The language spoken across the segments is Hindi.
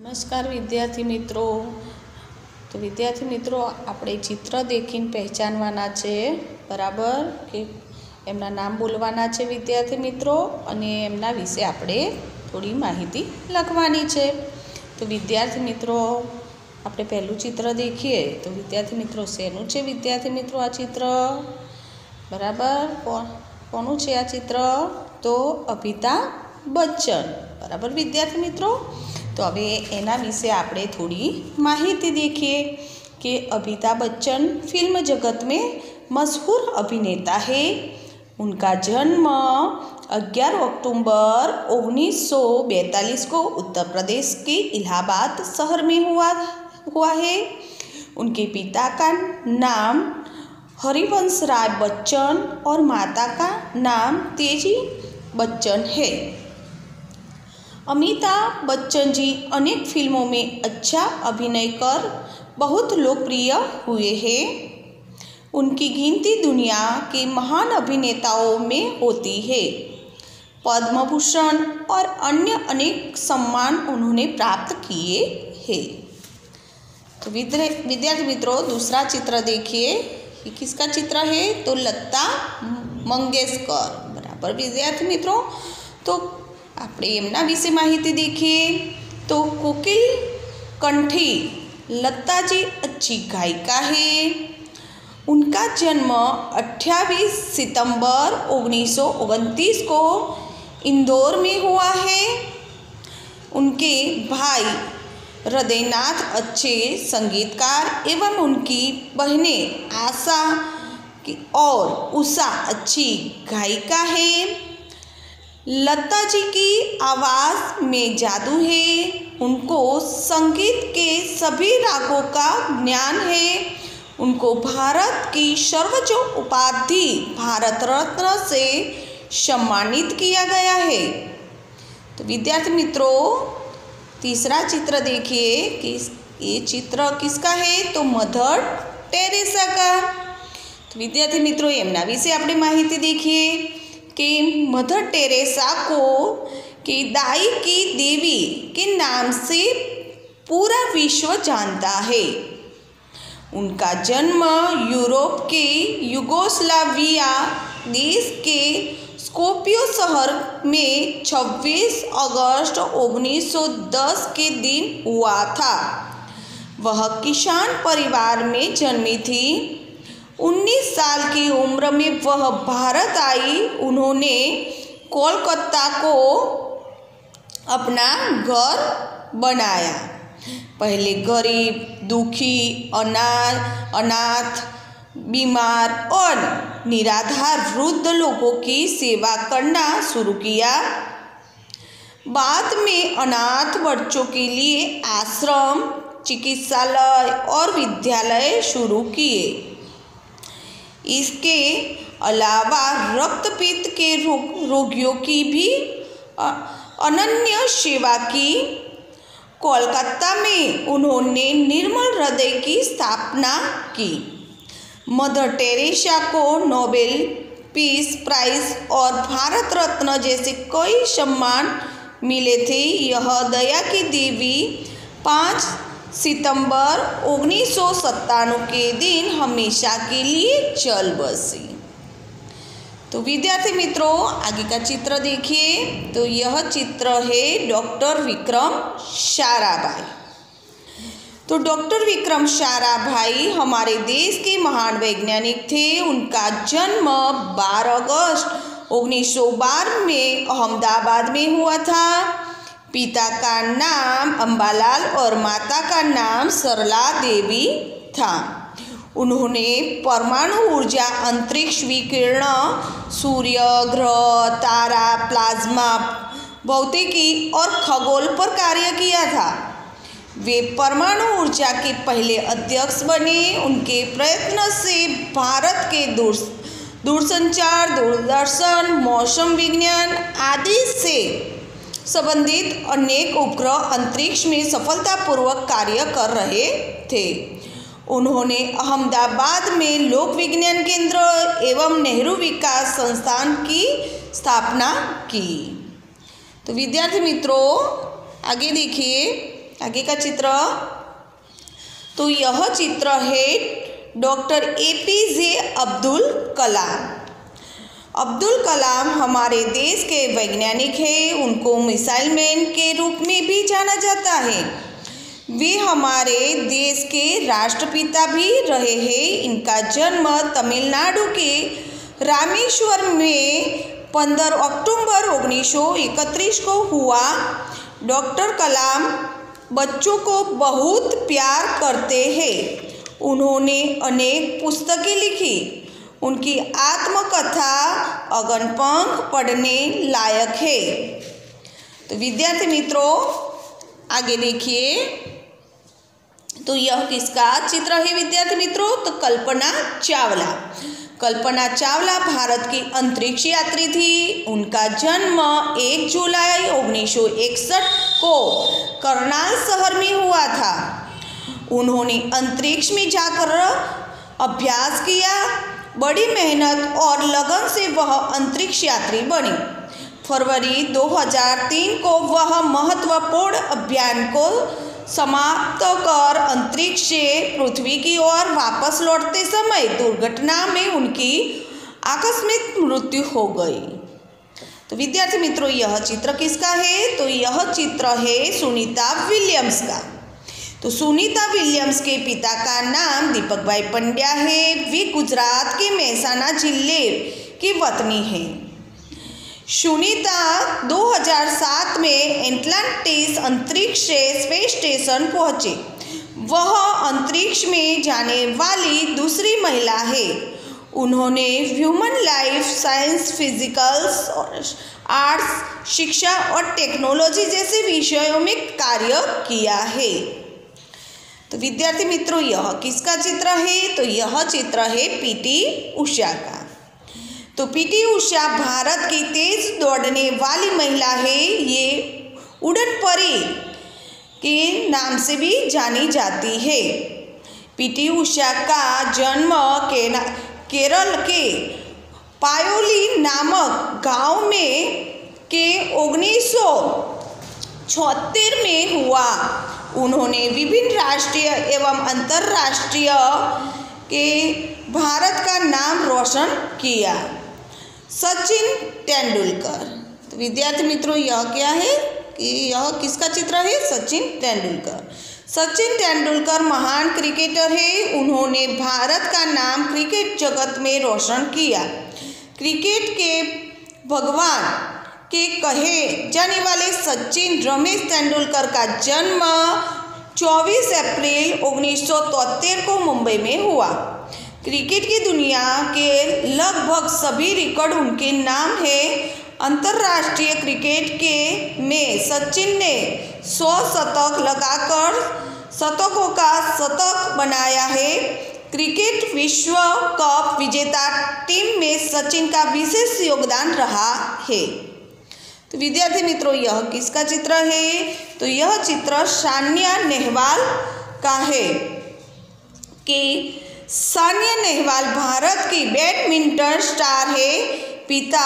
नमस्कार विद्यार्थी मित्रों। तो विद्यार्थी मित्रों, આપણે ચિત્ર દેખીને પહેચાનવાના છે, બરાબર? કે એમના નામ બોલવાના છે વિદ્યાર્થી મિત્રો, અને એમના વિશે આપણે થોડી માહિતી લખવાની છે। તો વિદ્યાર્થી મિત્રો, આપણે પહેલું ચિત્ર દેખીએ તો વિદ્યાર્થી મિત્રો શેનું છે વિદ્યાર્થી મિત્રો આ ચિત્ર? બરાબર, કોનું છે આ ચિત્ર? તો અમિતાભ બચ્ચન, બરાબર વિદ્યાર્થી મિત્રો। तो હવે એના વિશે આપણે થોડી માહિતી देखिए कि अमिताभ बच्चन फिल्म जगत में मशहूर अभिनेता है। उनका जन्म 11 अक्टूबर 1942 को उत्तर प्रदेश के इलाहाबाद शहर में हुआ है। उनके पिता का नाम हरिवंश राय बच्चन और माता का नाम तेजी बच्चन है। अमिताभ बच्चन जी अनेक फिल्मों में अच्छा अभिनय कर बहुत लोकप्रिय हुए हैं। उनकी गिनती दुनिया के महान अभिनेताओं में होती है। पद्म भूषण और अन्य अनेक सम्मान उन्होंने प्राप्त किए हैं। तो विद्यार्थी मित्रों, दूसरा चित्र देखिए, ये किसका चित्र है? तो लता मंगेशकर, बराबर विद्यार्थी मित्रों। तो આપણે એમના વિશે માહિતી देखिए तो कोकिल कंठी लता जी अच्छी गायिका है। उनका जन्म 28 सितंबर 1929 को इंदौर में हुआ है। उनके भाई हृदयनाथ अच्छे संगीतकार एवं उनकी बहनें आशा और उषा अच्छी गायिका है। लता जी की आवाज़ में जादू है। उनको संगीत के सभी रागों का ज्ञान है। उनको भारत की सर्वोच्च उपाधि भारत रत्न से सम्मानित किया गया है। तो विद्यार्थी मित्रों, तीसरा चित्र देखिए कि ये चित्र किसका है? तो मदर टेरेसा का। तो विद्यार्थी मित्रों, एमना विશે આપણે माहिती देखिए कि मदर टेरेसा को कि दाई की देवी के नाम से पूरा विश्व जानता है। उनका जन्म यूरोप के युगोस्लाविया देश के स्कोपियो शहर में 26 अगस्त 1910 के दिन हुआ था। वह किसान परिवार में जन्मी थी। 19 साल की उम्र में वह भारत आई। उन्होंने कोलकाता को अपना घर बनाया। पहले गरीब, दुखी, अनाथ, बीमार और निराधार वृद्ध लोगों की सेवा करना शुरू किया। बाद में अनाथ बच्चों के लिए आश्रम, चिकित्सालय और विद्यालय शुरू किए। इसके अलावा रक्तपित्त के रोगियों की भी अनन्य सेवा की। कोलकाता में उन्होंने निर्मल हृदय की स्थापना की। मदर टेरेसा को नोबेल पीस प्राइज और भारत रत्न जैसे कई सम्मान मिले थे। यह दया की देवी 5 सितंबर 1997 के दिन हमेशा के लिए चल बसी। तो विद्यार्थी मित्रों, आगे का चित्र देखिए। तो यह चित्र है डॉक्टर विक्रम साराभाई। तो डॉक्टर विक्रम साराभाई हमारे देश के महान वैज्ञानिक थे। उनका जन्म 12 अगस्त 1912 में अहमदाबाद में हुआ था। पिता का नाम अंबालाल और माता का नाम सरला देवी था। उन्होंने परमाणु ऊर्जा, अंतरिक्ष विकिरण, सूर्य, ग्रह, तारा, प्लाज्मा, भौतिकी और खगोल पर कार्य किया था। वे परमाणु ऊर्जा के पहले अध्यक्ष बने। उनके प्रयत्न से भारत के दूरसंचार, दूरदर्शन, मौसम विज्ञान आदि से संबंधित अनेक उपग्रह अंतरिक्ष में सफलतापूर्वक कार्य कर रहे थे। उन्होंने अहमदाबाद में लोक विज्ञान केंद्र एवं नेहरू विकास संस्थान की स्थापना की। तो विद्यार्थी मित्रों, आगे देखिए आगे का चित्र, तो यह चित्र है डॉक्टर APJ अब्दुल कलाम। अब्दुल कलाम हमारे देश के वैज्ञानिक हैं। उनको मिसाइल मैन के रूप में भी जाना जाता है। वे हमारे देश के राष्ट्रपिता भी रहे हैं। इनका जन्म तमिलनाडु के रामेश्वरम में 15 अक्टूबर 1931 को हुआ। डॉक्टर कलाम बच्चों को बहुत प्यार करते हैं। उन्होंने अनेक पुस्तकें लिखी। उनकी आत्मकथा अगनपंख पढ़ने लायक है। तो विद्यार्थी मित्रों आगे देखिए, तो यह किसका चित्र है विद्यार्थी मित्रों? तो कल्पना चावला। कल्पना चावला भारत की अंतरिक्ष यात्री थी। उनका जन्म 1 जुलाई 1961 को करनाल शहर में हुआ था। उन्होंने अंतरिक्ष में जाकर अभ्यास किया। बड़ी मेहनत और लगन से वह अंतरिक्ष यात्री बनी। फरवरी 2003 को वह महत्वपूर्ण अभियान को समाप्त कर अंतरिक्ष से पृथ्वी की ओर वापस लौटते समय दुर्घटना में उनकी आकस्मिक मृत्यु हो गई। तो विद्यार्थी मित्रों यह चित्र किसका है? तो यह चित्र है सुनीता विलियम्स का। तो सुनीता विलियम्स के पिता का नाम दीपक भाई पंड्या है। वे गुजरात के मेहसाना जिले की वतनी है। सुनीता 2007 में एटलांटिस अंतरिक्ष स्पेस स्टेशन पहुंचे। वह अंतरिक्ष में जाने वाली दूसरी महिला है। उन्होंने human life science, physicals, arts, शिक्षा और टेक्नोलॉजी जैसे विषयों में कार्य किया है। तो विद्यार्थी मित्रों यह किसका चित्र है? तो यह चित्र है PT उषा का। तो PT उषा भारत की तेज दौड़ने वाली महिला है। ये उड़न परी के नाम से भी जानी जाती है। PT उषा का जन्म केरल के पायोली नामक गांव में के 1976 में हुआ। उन्होंने विभिन्न राष्ट्रीय एवं अंतर्राष्ट्रीय के भारत का नाम रोशन किया। सचिन तेंदुलकर। तो विद्यार्थी मित्रों यह क्या है कि यह किसका चित्र है? सचिन तेंदुलकर। सचिन तेंदुलकर महान क्रिकेटर है। उन्होंने भारत का नाम क्रिकेट जगत में रोशन किया। क्रिकेट के भगवान के कहे जाने वाले सचिन रमेश तेंदुलकर का जन्म 24 अप्रैल 1973 को मुंबई में हुआ। क्रिकेट की दुनिया के लगभग सभी रिकॉर्ड उनके नाम है। अंतर्राष्ट्रीय क्रिकेट के में सचिन ने 100 शतक लगाकर शतकों का शतक बनाया है। क्रिकेट विश्व कप विजेता टीम में सचिन का विशेष योगदान रहा है। तो विद्यार्थी मित्रों यह किसका चित्र है? तो यह चित्र सानिया नेहवाल का है कि सानिया नेहवाल भारत की बैडमिंटन स्टार है। पिता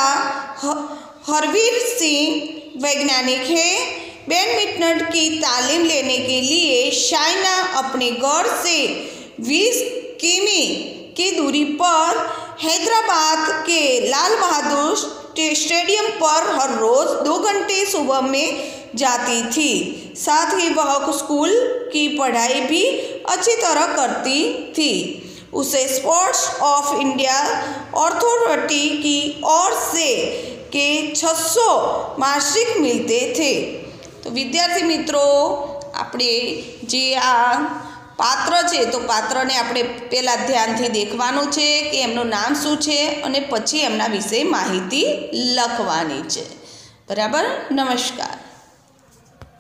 हरवीर सिंह वैज्ञानिक है। बैडमिंटन की तालीम लेने के लिए साइना अपने घर से 20 किमी की दूरी पर हैदराबाद के लाल बहादुर स्टेडियम पर हर रोज 2 घंटे सुबह में जाती थी। साथ ही वह स्कूल की पढ़ाई भी अच्छी तरह करती थी। उसे स्पोर्ट्स ऑफ इंडिया अथॉरिटी की ओर से के 600 मासिक मिलते थे। तो विद्यार्थी मित्रों આપણે જે આ પાત્ર છે તો પાત્રને આપણે પહેલાં ધ્યાનથી દેખવાનું છે કે એમનું નામ શું છે અને પછી એમના વિશે માહિતી લખવાની છે. બરાબર. નમસ્કાર.